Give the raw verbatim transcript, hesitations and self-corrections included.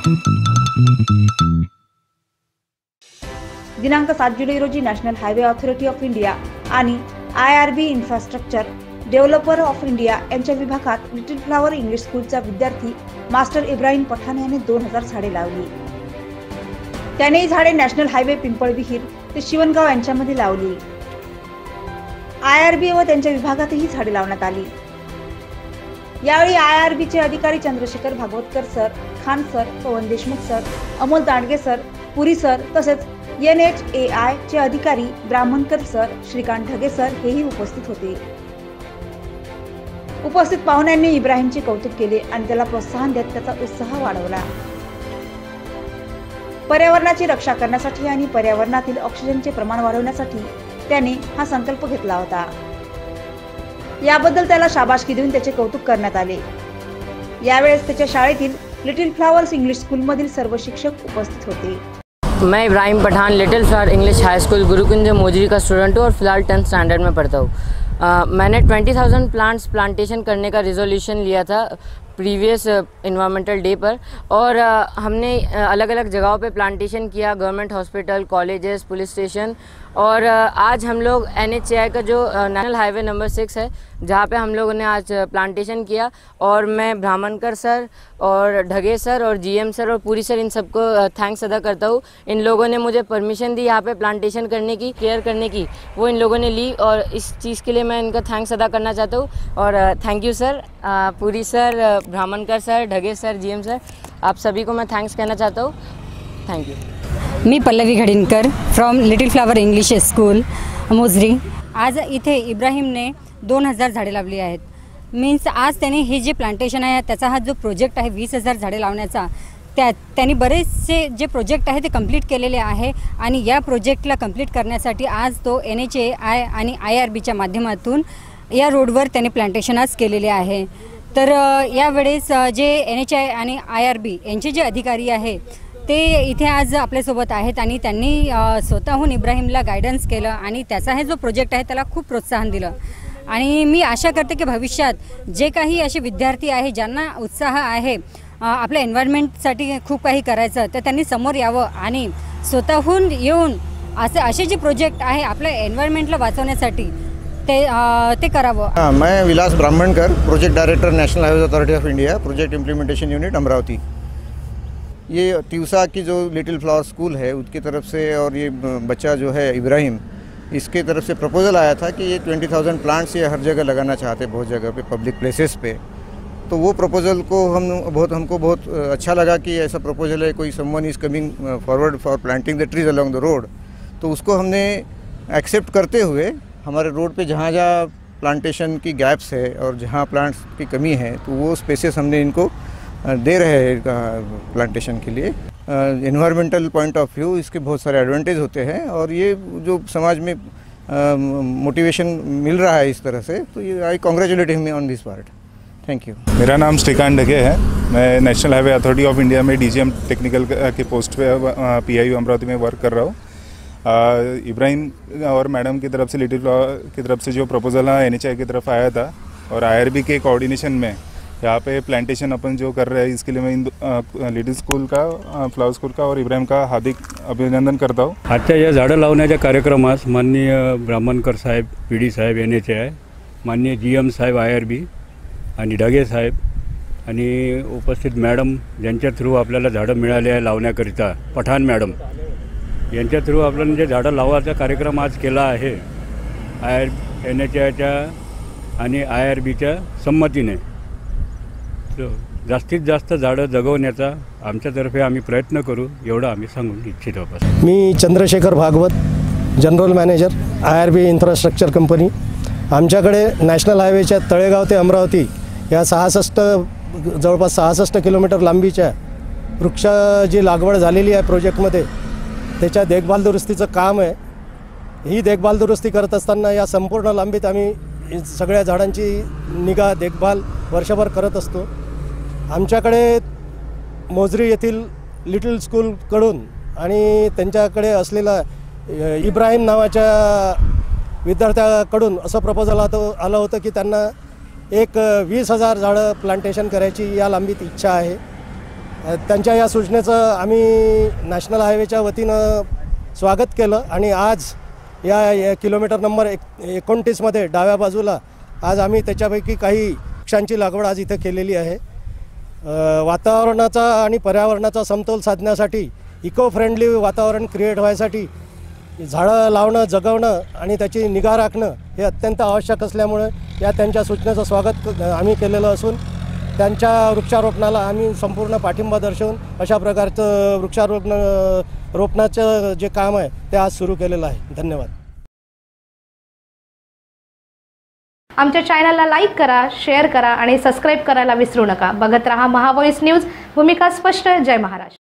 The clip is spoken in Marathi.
दिनांक सात जुलै रोजी national highway authority of India आणि IRB infrastructure developer of India यांच्या विभागात लिटिल फ्लॉवर इंग्लिश स्कूलचा विद्यार्थी मास्टर इब्राहिम पठाण याने दोन हजार झाडे लावली। त्याने ही झाडे नॅशनल हायवे पिंपळविहीर ते शिवणगाव यांच्यामध्ये लावली। आयआरबी व त्यांच्या विभागातही झाडे लावण्यात आली। यावेळी आयआरबीचे अधिकारी Chandrashekhar Bhagwatkar sir, Khan sir, Pawan Deshmukh sir, Amol Dandge sir, Puri sir तसेच एन एच ए आय चे अधिकारी ब्राह्मणकर सर, श्रीकांत ढगे सर हेही उपस्थित होते। उपस्थित पाहुण्यांनी इब्राहिमचे कौतुक केले आणि त्याला प्रोत्साहन देत त्याचा उत्साह वाढवला। पर्यावरणाची रक्षा करण्यासाठी आणि पर्यावरणातील ऑक्सिजनचे प्रमाण वाढवण्यासाठी त्याने हा संकल्प घेतला होता। याबद्दल त्याला शाबासकी देऊन त्याचे कौतुक करण्यात आले। यावेळेस त्याच्या शाळेतील लिटिल फ्लावर्स इंग्लिश स्कूल मधील सर्व शिक्षक उपस्थित होते। मैं Ibrahim Pathan little flower English high school Gurukunj Mozari का स्टूडेंट हूँ और फिलहाल टेंथ स्टैंडर्ड में पढ़ता हूँ। uh, मैंने ट्वेंटी थाउजेंड प्लांट्स प्लांटेशन करने का रिजोल्यूशन लिया था प्रीवियस इन्वायरमेंटल डे पर, और uh, हमने अलग अलग जगहों पे प्लांटेशन किया, government hospital, colleges, police station, और uh, आज हम लोग एन एच ए आई का जो नेशनल हाईवे नंबर सिक्स है जहाँ पे हम लोगों ने आज प्लांटेशन किया। और मैं ब्राह्मणकर सर और ढगे सर और जी एम सर और पूरी सर इन सबको थैंक्स अदा करता हूँ। इन लोगों ने मुझे परमिशन दी यहाँ पे प्लांटेशन करने की, केयर करने की, वो इन लोगों ने ली और इस चीज़ के लिए मैं इनका थैंक्स अदा करना चाहता हूँ। और thank you sir, Puri sir, Brahmankar sir, Dhage sir, G M sir, आप सभी को मैं थैंक्स कहना चाहता हूँ। Thank you. मी Pallavi Ghadinkar from little flower English school Mozari. आज इथे इब्राहिमने दोन हजार झाडे लावली आहेत। मीन्स आज त्याने हे जे प्लांटेशन आहे त्याचा हा जो प्रोजेक्ट आहे वीस हजार झाडे लावण्याचा, त्या त्यांनी बरेचसे जे प्रोजेक्ट आहे ते कंप्लीट केलेले आहे आणि या प्रोजेक्टला कंप्लीट करण्यासाठी आज तो एन एच ए आय आणि आय आर बीच्या माध्यमातून या रोडवर त्याने प्लांटेशन आज केलेले आहे। तर यावेळेस जे एन एच आय आणि आय आर बी यांचे जे अधिकारी आहे ते इथे आज आपल्यासोबत आहेत आणि त्यांनी स्वतःहून इब्राहिमला गायडन्स केलं आणि त्याचा हे जो प्रोजेक्ट आहे त्याला खूप प्रोत्साहन दिलं। आणि मी आशा करते की भविष्यात जे काही असे विद्यार्थी आहे ज्यांना उत्साह आहे आपल्या एन्व्हायरमेंटसाठी खूप काही करायचं, तर त्यांनी समोर यावं आणि स्वतःहून येऊन असे असे जे प्रोजेक्ट आहे आपल्या एन्व्हायरमेंटला वाचवण्यासाठी ते ते करावं। हाँ, मैं Vilas Brahmankar, project director national highway authority of India, project implementation unit Amravati. ये तिवसा की जो लिटिल फ्लावर स्कूल है उसकी तरफ से और ये बच्चा जो है इब्राहिम, इसके तरफ से प्रपोज़ल आया था कि ये ट्वेंटी थाउजेंड प्लांट्स ये हर जगह लगाना चाहते, बहुत जगह पे, पब्लिक प्लेसेस पे। तो वो प्रपोज़ल को हम बहुत हमको बहुत अच्छा लगा कि ऐसा प्रपोज़ल है, कोई someone is coming forward for planting the trees along the road. तो उसको हमने एक्सेप्ट करते हुए हमारे रोड पे जहाँ जहाँ प्लांटेशन की गैप्स है और जहाँ प्लांट्स की कमी है तो वो स्पेसेस हमने इनको दे रहे हैं प्लांटेशन के लिए। एनवायरमेंटल पॉइंट ऑफ व्यू इसके बहुत सारे एडवांटेज होते हैं और ये जो समाज में मोटिवेशन मिल रहा है इस तरह से, तो ये I congratulate him on this part. Thank you. मेरा नाम श्रीकांत ढगे है। मैं national highway authority of India में डी जी एम टेक्निकल के पोस्ट पे पी आई यू अमरावती में वर्क कर रहा हूँ। इब्राहिम और मैडम की तरफ से लिटिल फ्लावर की तरफ से जो प्रपोजल एन एच आई की तरफ आया था और I R B K coordination में यहाँ पे प्लांटेशन अपन जो कर रहे हैं, इसके लिए मैं इन लिटिल स्कूल का, फ्लावर स्कूल का और इब्राहिम का हार्दिक अभिनंदन करता हूँ। आजच्या या झाडं लावण्याच्या कार्यक्रमास माननीय ब्राह्मणकर साहेब, पी डी साहेब एन एच आय, माननीय जी एम साहेब आय आर बी आणि ढगे साहेब आणि उपस्थित मॅडम ज्यांच्या थ्रू आपल्याला झाडं मिळाले आहे लावण्याकरिता, पठाण मॅडम यांच्या थ्रू आपल्याला जे झाडं लावायचा कार्यक्रम आज केला आहे आय आर एन एच आयच्या आणि आय आर बीच्या संमतीने, जास्तीत जास्त झाडं जगवण्याचा आमच्यातर्फे आम्ही प्रयत्न करू एवढं आम्ही सांगू इच्छितो। मी Chandrashekhar Bhagwat, general manager I R B infrastructure company. आमच्याकडे नॅशनल हायवेच्या तळेगाव ते अमरावती या सहासष्ट जवळपास सहासष्ट किलोमीटर लांबीच्या वृक्ष जी लागवड झालेली आहे प्रोजेक्टमध्ये, त्याच्या देखभाल दुरुस्तीचं काम आहे। ही देखभाल दुरुस्ती करत असताना या संपूर्ण लांबीत आम्ही सगळ्या झाडांची निगा देखभाल वर्षभर करत असतो। आमच्याकडे मोजरी येथील लिटिल स्कूलकडून आणि त्यांच्याकडे असलेला इब्राहिम नावाच्या विद्यार्थ्याकडून असं प्रपोजल आलं होतं की त्यांना एक वीस हजार झाडं प्लांटेशन करायची या लांबीत इच्छा आहे त्यांच्या या सूचनेचं आम्ही नॅशनल हायवेच्या वतीनं स्वागत केलं आणि आज या, या किलोमीटर नंबर एक एकोणतीसमध्ये डाव्या बाजूला आज आम्ही त्याच्यापैकी काही वृक्षांची लागवड आज इथे केलेली आहे। वातावरणाचा आणि पर्यावरणाचा समतोल साधण्यासाठी, इको फ्रेंडली वातावरण क्रिएट व्हायसाठी झाडं लावणं, जगवणं आणि त्याची निगा राखणं हे अत्यंत आवश्यक असल्यामुळे या त्यांच्या सूचनेचं स्वागत आम्ही केलेलं असून त्यांच्या वृक्षारोपणाला आम्ही संपूर्ण पाठिंबा दर्शवून अशा प्रकारचं वृक्षारोपण रोपणाचं जे काम आहे ते आज सुरू केलेलं आहे। धन्यवाद। आमच्या चॅनलला लाईक करा, शेअर करा आणि सबस्क्राईब करायला विसरू नका। बघत रहा महावॉइस न्यूज, भूमिका स्पष्ट। जय महाराष्ट्र।